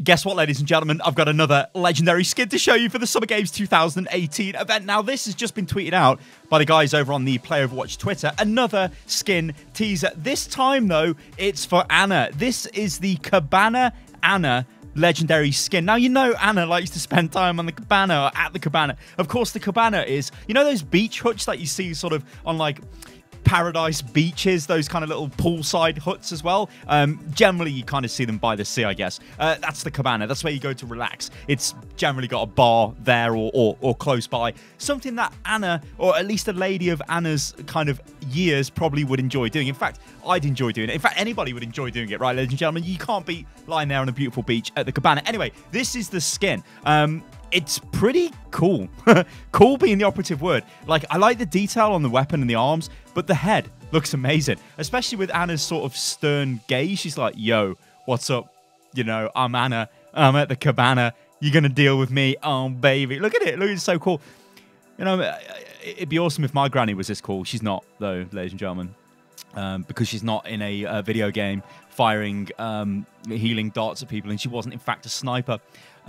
guess what, ladies and gentlemen? I've got another legendary skin to show you for the Summer Games 2018 event. Now, this has just been tweeted out by the guys over on the Play Overwatch Twitter. Another skin teaser. This time, though, it's for Ana. This is the Cabana Ana legendary skin. Now, you know Ana likes to spend time on the cabana or at the cabana. Of course, the cabana is, you know those beach huts that you see sort of on like paradise beaches, those kind of little poolside huts as well. Generally, you kind of see them by the sea, I guess. That's the cabana. That's where you go to relax. It's generally got a bar there or close by. Something that Ana, or at least a lady of Ana's kind of years, probably would enjoy doing. In fact, I'd enjoy doing it. In fact, anybody would enjoy doing it, right, ladies and gentlemen? You can't beat lying there on a beautiful beach at the cabana. Anyway, this is the skin. It's pretty cool. Cool being the operative word. Like, I like the detail on the weapon and the arms, but the head looks amazing. Especially with Ana's sort of stern gaze. She's like, yo, what's up? You know, I'm Ana. I'm at the cabana. You're going to deal with me? Oh, baby. Look at it. Look, it's so cool. You know, it'd be awesome if my granny was this cool. She's not, though, ladies and gentlemen. Because she's not in a video game firing healing darts at people, and she wasn't, in fact, a sniper.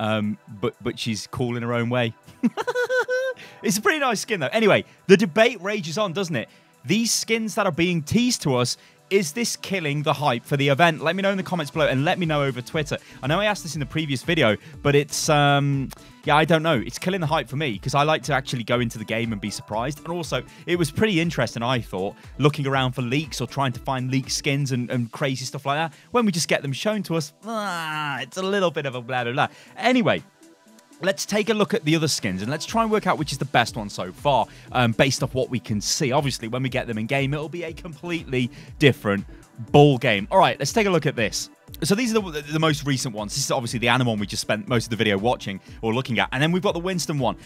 But she's cool in her own way. It's a pretty nice skin, though. Anyway, the debate rages on, doesn't it? These skins that are being teased to us, is this killing the hype for the event? Let me know in the comments below, and let me know over Twitter. I know I asked this in the previous video, but it's, yeah, I don't know. It's killing the hype for me, because I like to actually go into the game and be surprised. And also, it was pretty interesting, I thought, looking around for leaks or trying to find leaked skins and crazy stuff like that. When we just get them shown to us, it's a little bit of a blah, blah, blah. Anyway, let's take a look at the other skins, and let's try and work out which is the best one so far, based off what we can see. Obviously, when we get them in game, it'll be a completely different ball game. All right, let's take a look at this. So these are the most recent ones. This is obviously the Ana one we just spent most of the video watching or looking at. And then we've got the Winston one.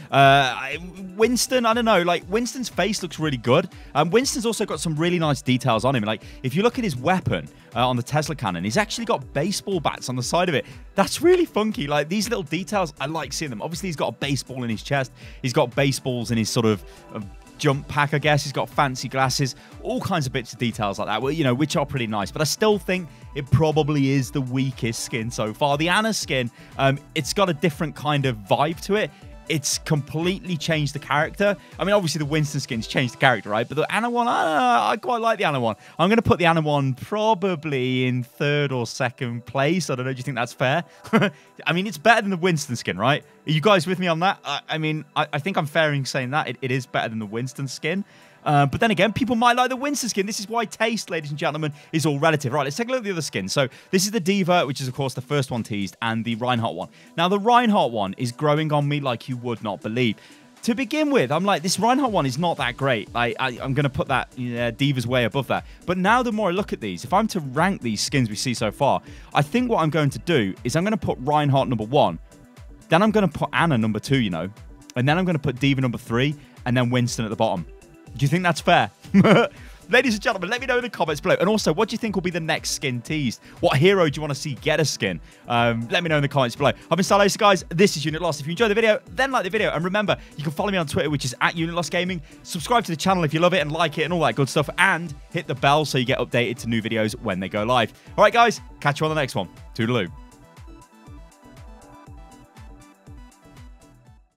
Winston, I don't know, like, Winston's face looks really good. Winston's also got some really nice details on him. Like, if you look at his weapon on the Tesla cannon, he's actually got baseball bats on the side of it. That's really funky. Like, these little details, I like seeing them. Obviously, he's got a baseball in his chest. He's got baseballs in his sort of jump pack, I guess. He's got fancy glasses, all kinds of bits of details like that, you know, which are pretty nice. But I still think it probably is the weakest skin so far. The Ana skin, it's got a different kind of vibe to it. It's completely changed the character. I mean, obviously the Winston skin's changed the character, right? But the Ana one, I quite like the Ana one. I'm going to put the Ana one probably in third or second place. I don't know. Do you think that's fair? I mean, it's better than the Winston skin, right? Are you guys with me on that? I mean, I think I'm fair in saying that. It is better than the Winston skin. But then again, people might like the Winston skin. This is why taste, ladies and gentlemen, is all relative. Right, let's take a look at the other skin. So this is the D.Va, which is, of course, the first one teased, and the Reinhardt one. Now, the Reinhardt one is growing on me like you would not believe. To begin with, I'm like, this Reinhardt one is not that great. I'm going to put that D.Va's way above that. But now the more I look at these, if I'm to rank these skins we see so far, I think what I'm going to do is I'm going to put Reinhardt number 1. Then I'm going to put Ana number 2, you know. And then I'm going to put D.Va number 3, and then Winston at the bottom. Do you think that's fair? Ladies and gentlemen, let me know in the comments below. And also, what do you think will be the next skin teased? What hero do you want to see get a skin? Let me know in the comments below. I've been Stylosa, guys. This is Unit Lost. If you enjoyed the video, then like the video. And remember, you can follow me on Twitter, which is @UnitLostGaming. Subscribe to the channel if you love it and like it and all that good stuff. And hit the bell so you get updated to new videos when they go live. All right, guys. Catch you on the next one. Toodaloo.